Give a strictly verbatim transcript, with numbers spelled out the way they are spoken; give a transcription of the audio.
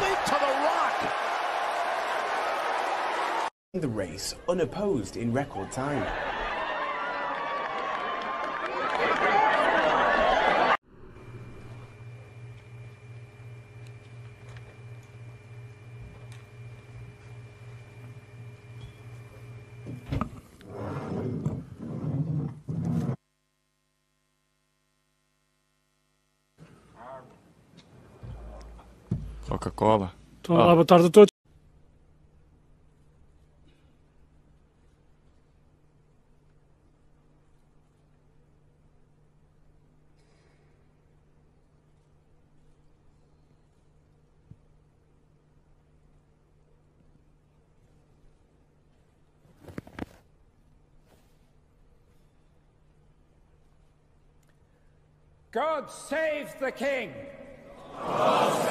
straight to the rock. The race unopposed in record time. Coca-Cola. Então, olá, boa tarde a todos. God save the King! God